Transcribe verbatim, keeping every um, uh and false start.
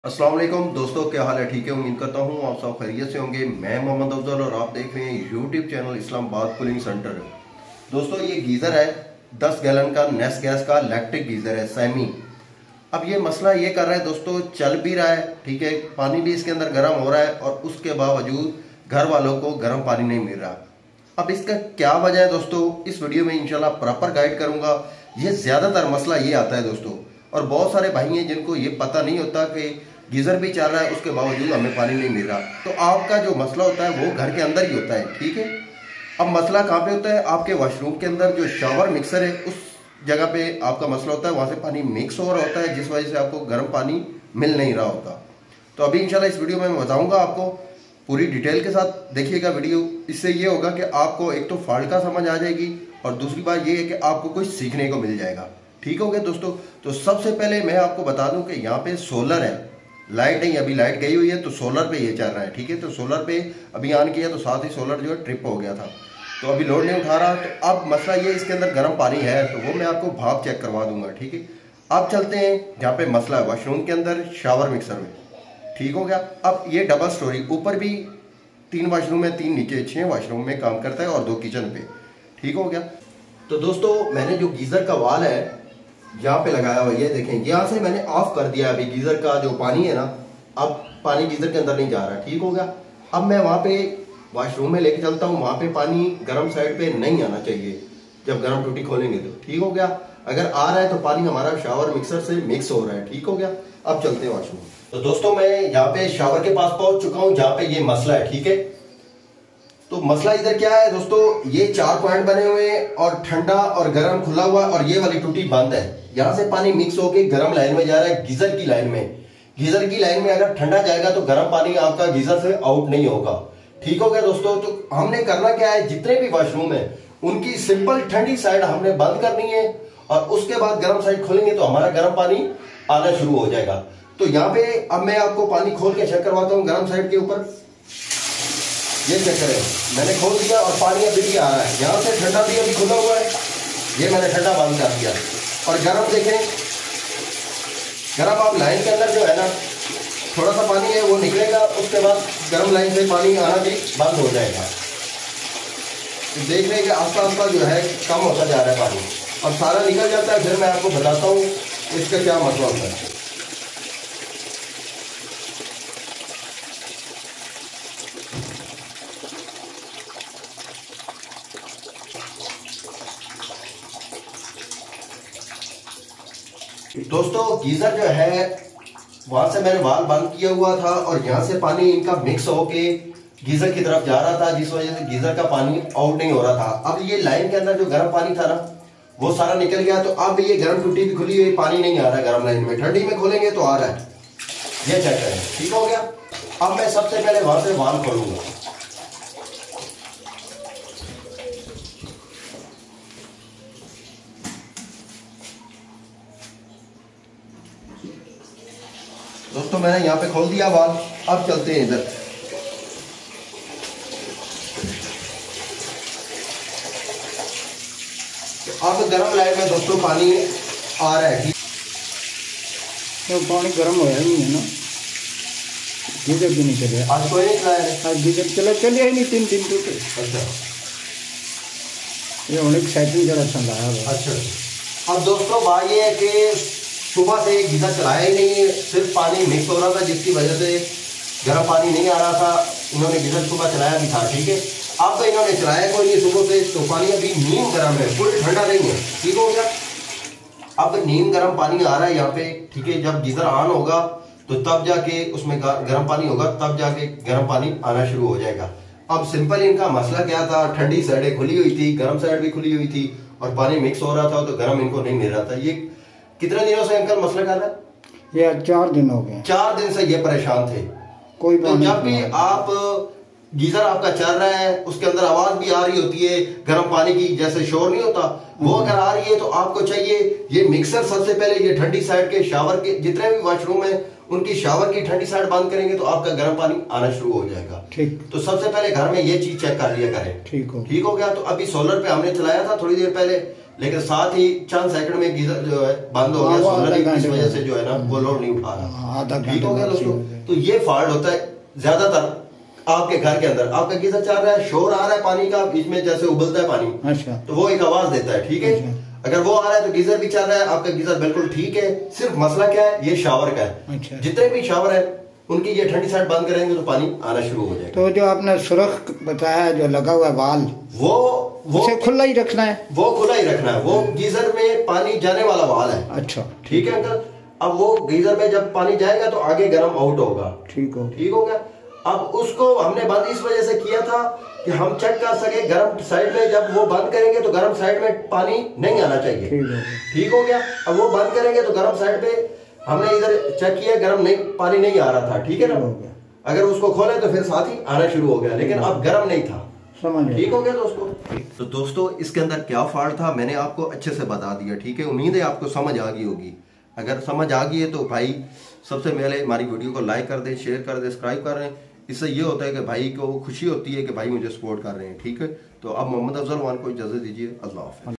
अस्सलाम वालेकुम दोस्तों, क्या हाल है? ठीक है, उम्मीद करता हूँ आप सब खैरियत से होंगे। मैं मोहम्मद अफजल और आप देख रहे हैं YouTube channel Islamabad cooling centre. दोस्तों, ये गीज़र है दस गैलन का नेस गैस का इलेक्ट्रिक गीज़र है सेमी। अब ये मसला ये कर रहा है दोस्तों, चल भी रहा है, ठीक है, पानी भी इसके अंदर गर्म हो रहा है और उसके बावजूद घर वालों को गर्म पानी नहीं मिल रहा। अब इसका क्या वजह है दोस्तों, इस वीडियो में इंशाल्लाह प्रॉपर गाइड करूंगा। ये ज्यादातर मसला ये आता है दोस्तों, और बहुत सारे भाई हैं जिनको ये पता नहीं होता कि गीजर भी चल रहा है उसके बावजूद हमें पानी नहीं मिल रहा। तो आपका जो मसला होता है वो घर के अंदर ही होता है, ठीक है। अब मसला कहाँ पे होता है? आपके वॉशरूम के अंदर जो शावर मिक्सर है उस जगह पे आपका मसला होता है, वहां से पानी मिक्स हो रहा होता है जिस वजह से आपको गर्म पानी मिल नहीं रहा होता। तो अभी इंशाल्लाह इस वीडियो में मैं बताऊंगा आपको पूरी डिटेल के साथ, देखिएगा वीडियो। इससे ये होगा कि आपको एक तो फॉल्ट का समझ आ जाएगी और दूसरी बात ये है कि आपको कुछ सीखने को मिल जाएगा। ठीक हो गया दोस्तों। तो सबसे पहले मैं आपको बता दूं कि यहाँ पे सोलर है, लाइट नहीं, अभी लाइट गई हुई है तो सोलर पे ये चल रहा है, ठीक है। तो सोलर पे अभी ऑन किया तो साथ ही सोलर जो है ट्रिप हो गया था, तो अभी लोड नहीं उठा रहा। तो अब मसला ये, इसके अंदर गर्म पानी है तो वो मैं आपको भाप चेक करवा दूंगा, ठीक है। अब चलते हैं जहाँ पे मसला है, वॉशरूम के अंदर शावर मिक्सर में। ठीक हो गया। अब ये डबल स्टोरी, ऊपर भी तीन वॉशरूम है, तीन नीचे छह वॉशरूम में काम करता है और दो किचन पे। ठीक हो गया। तो दोस्तों, मैंने जो गीजर का वाल है यहाँ पे लगाया हुआ, ये देखें, यहाँ से मैंने ऑफ कर दिया। अभी गीजर का जो पानी है ना, अब पानी गीजर के अंदर नहीं जा रहा। ठीक हो गया। अब मैं वहां पे वॉशरूम में लेके चलता हूँ, वहां पे पानी गर्म साइड पे नहीं आना चाहिए जब गर्म टूटी खोलेंगे तो। ठीक हो गया। अगर आ रहा है तो पानी हमारा शावर मिक्सर से मिक्स हो रहा है। ठीक हो गया। अब चलते हैं वॉशरूम। तो दोस्तों, मैं यहाँ पे शावर के पास पहुंच चुका हूँ जहाँ पे ये मसला है, ठीक है। तो मसला इधर क्या है दोस्तों, ये चार पॉइंट बने हुए हैं और ठंडा और गर्म खुला हुआ और ये वाली टूटी बंद है। यहाँ से पानी मिक्स होके गर्म लाइन में जा रहा है, गीजर की लाइन में। गीजर की लाइन में अगर ठंडा जाएगा तो गर्म पानी आपका गीजर से आउट नहीं होगा। ठीक हो गया दोस्तों। तो हमने करना क्या है, जितने भी वॉशरूम है उनकी सिंपल ठंडी साइड हमने बंद करनी है और उसके बाद गर्म साइड खोलेंगे तो हमारा गर्म पानी आना शुरू हो जाएगा। तो यहाँ पे अब मैं आपको पानी खोल के चेक करवाता हूँ गर्म साइड के ऊपर। ये चेक करें, मैंने खोल दिया और पानी अभी भी आ रहा है। यहाँ से ठंडा भी अभी खुला हुआ है, ये मैंने ठंडा बंद कर दिया। और गर्म देखें, गर्म आप लाइन के अंदर जो है ना, थोड़ा सा पानी है वो निकलेगा, उसके बाद गर्म लाइन से पानी आना भी बंद हो जाएगा। तो देख रहे हैं कि आस्ता आस्ता जो है कम होता जा रहा है पानी, और सारा निकल जाता है। फिर मैं आपको बताता हूँ इसका क्या मसला होता है। दोस्तों, गीजर जो है वहां से मैंने वाल बंद किया हुआ था और यहाँ से पानी इनका मिक्स होके गीजर की तरफ जा रहा था, जिस वजह से गीजर का पानी आउट नहीं हो रहा था। अब ये लाइन के अंदर जो गर्म पानी था ना, वो सारा निकल गया। तो अब ये गर्म टूटी भी खुली हुई, पानी नहीं आ रहा है गर्म लाइन में। ठंडी में खोलेंगे तो आ रहा है, ये चेक करें। ठीक हो गया। अब मैं सबसे पहले वहां से वाल खोलूंगा। दोस्तों, मैंने यहाँ पे खोल दिया वाल। अब चलते हैं इधर। अब गर्म लाइन में दोस्तों पानी आ रहा है। तो पानी गर्म हो नहीं है ना, गीजर भी नहीं चले। आज कोई नहीं चलाया है, आज गीजर चला चलिए ही नहीं, तीन तीन टूटे। अच्छा, ये उन्हें सेटिंग जरा ठंडा है। अच्छा। अब दोस्तों, बात ये है कि सुबह से गीजर चलाया ही नहीं है, सिर्फ पानी मिक्स हो रहा था जिसकी वजह से गर्म पानी नहीं आ रहा था। इन्होंने गीजर सुबह चलाया भी था, ठीक है। अब तो इन्होंने चलाया कोई नहीं सुबह से, तो पानी अभी नीम गर्म है, फुल ठंडा नहीं है। ठीक हो गया। अब नीम गर्म पानी आ रहा है यहाँ पे, ठीक है। जब गीजर ऑन होगा तो तब जाके उसमें गर्म पानी होगा, तब जाके गर्म पानी आना शुरू हो जाएगा। अब सिंपल इनका मसला क्या था, ठंडी साइडें खुली हुई थी, गर्म साइड भी खुली हुई थी और पानी मिक्स हो रहा था, तो गर्म इनको नहीं मिल रहा था। ये कितने दिनों से अंकल मसला कर रहा है? ये चार दिन हो गए, चार दिन से ये परेशान थे। कोई तो जब भी आप गीजर आपका चल रहा है, उसके अंदर आवाज भी आ रही होती है गर्म पानी की, जैसे शोर नहीं होता, वो अगर आ रही है तो आपको चाहिए ये मिक्सर सबसे पहले ये ठंडी साइड के शावर के जितने भी वॉशरूम है उनकी शावर की ठंडी साइड बंद करेंगे तो आपका गर्म पानी आना शुरू हो जाएगा। ठीक। तो सबसे पहले घर में ये चीज चेक कर लिया करें। ठीक हो ठीक हो गया। तो अभी सोलर पे हमने चलाया था थोड़ी देर पहले, लेकिन साथ ही चंद सेकंड में गीजर जो है बंद हो गया, सोलर इस वजह से जो है ना वो लोड नहीं उठा रहा। ठीक हो गया दोस्तों। तो ये फॉल्ट होता है ज्यादातर आपके घर के अंदर। आपका गीजर चल रहा है, शोर आ रहा है पानी का, बीच में जैसे उबलता है पानी, अच्छा, तो वो एक आवाज देता है। ठीक है, अगर वो आ रहा है तो गीजर भी चल रहा है, आपका गीजर बिल्कुल ठीक है। सिर्फ मसला क्या है, ये शावर का है। अच्छा। जितने भी शावर है उनकी ये ठंडी साइड बंद करेंगे तो पानी आना शुरू हो जाएगा। तो जो आपने सुरख बताया जो लगा हुआ वाल, वो वो उसे खुला ही रखना है, वो खुला ही रखना है। वो गीजर में पानी जाने वाला वाल है। अच्छा, ठीक है अंकल। अब वो गीजर में जब पानी जाएगा तो आगे गर्म आउट होगा। ठीक हो ठीक हो गया। अब उसको हमने बंद इस वजह से किया था कि हम चेक कर सके गर्म साइड में जब वो बंद करेंगे तो गर्म साइड में पानी नहीं आना चाहिए। ठीक हो गया। अब वो बंद करेंगे तो गर्म साइड पे हमने इधर चेक किया, गर्म नहीं पानी नहीं आ रहा था। ठीक है ना, अगर उसको खोले तो फिर साथ ही आना शुरू हो गया, लेकिन अब गर्म नहीं था। ठीक हो गया दोस्तों। तो दोस्तों इसके अंदर क्या फॉल्ट था मैंने आपको अच्छे से बता दिया। ठीक है, उम्मीद है आपको समझ आ गई होगी। अगर समझ आ गई है तो भाई सबसे पहले हमारी वीडियो को लाइक कर दें, शेयर कर दें, सब्सक्राइब कर दें। इससे ये होता है कि भाई को खुशी होती है कि भाई मुझे सपोर्ट कर रहे हैं। ठीक है, तो अब मोहम्मद अफजल वन को इजाजत दीजिए। अल्लाह हाफ़िज़।